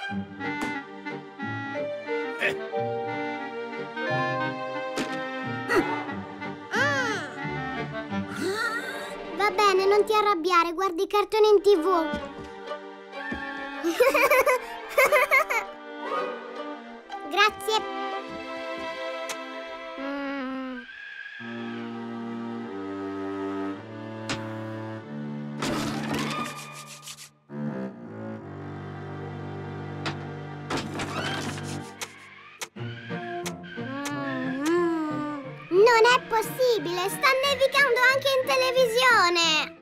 Va bene, non ti arrabbiare, guardi i cartoni in TV. Grazie. Non è possibile, sta nevicando anche in televisione!